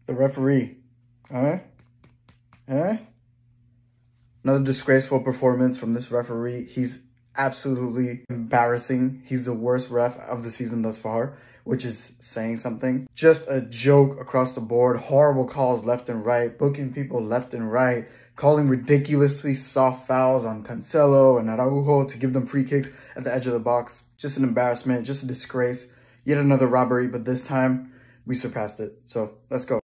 The referee. Huh? Huh? Another disgraceful performance from this referee. He's absolutely embarrassing. He's the worst ref of the season thus far, which is saying something. Just a joke across the board. Horrible calls left and right, booking people left and right, calling ridiculously soft fouls on Cancelo and Araujo to give them free kicks at the edge of the box. Just an embarrassment, just a disgrace. Yet another robbery, but this time we surpassed it. So let's go.